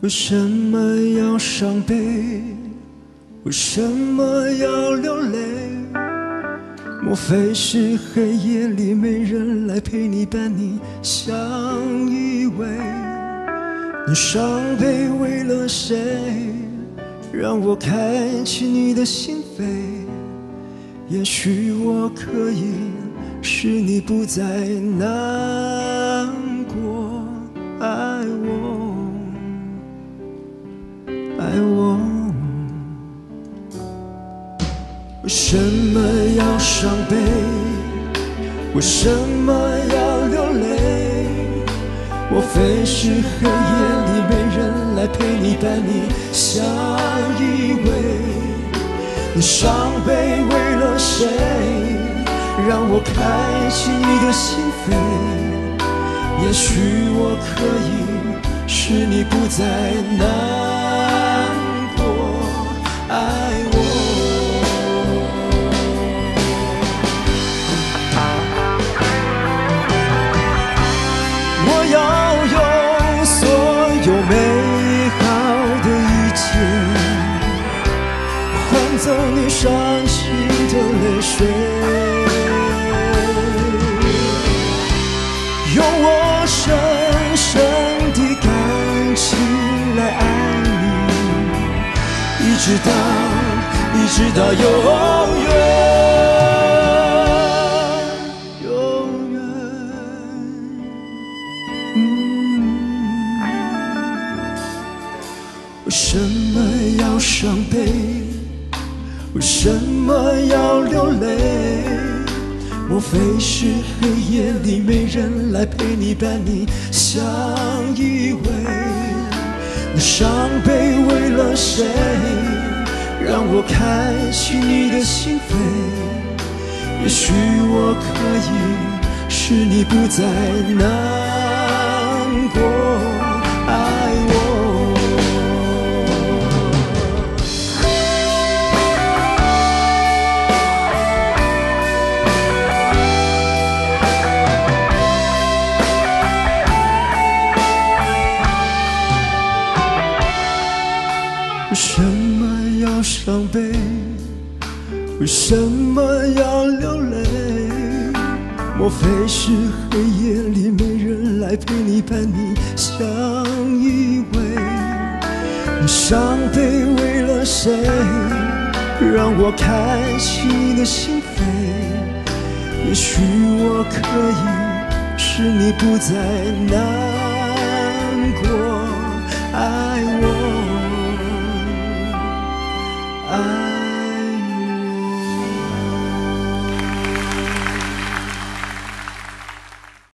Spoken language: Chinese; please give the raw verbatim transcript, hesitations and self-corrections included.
为什么要伤悲？为什么要流泪？莫非是黑夜里没人来陪你伴你相依偎？你伤悲为了谁？让我开启你的心扉。也许我可以使你不再难过，爱我，爱我。为什么要伤悲？为什么要流泪？莫非是黑夜里没人来陪你伴你相依偎？你伤悲为了谁？让我开启你的心扉。也许我可以使你不再难过，爱我。我要用所有美好的一切，换走你伤心的泪水，用我深深的感情来爱你，一直到一直到永远。为什么要伤悲？为什么要流泪？莫非是黑夜里没人来陪你伴你相依偎？你伤悲为了谁？让我开启你的心扉。也许我可以使你不再难过，爱我。为什么要伤悲？为什么要流泪？莫非是黑夜里没人来陪你伴你相依偎？你伤悲为了谁？让我开启你的心扉。也许我可以使你不再难过，爱我。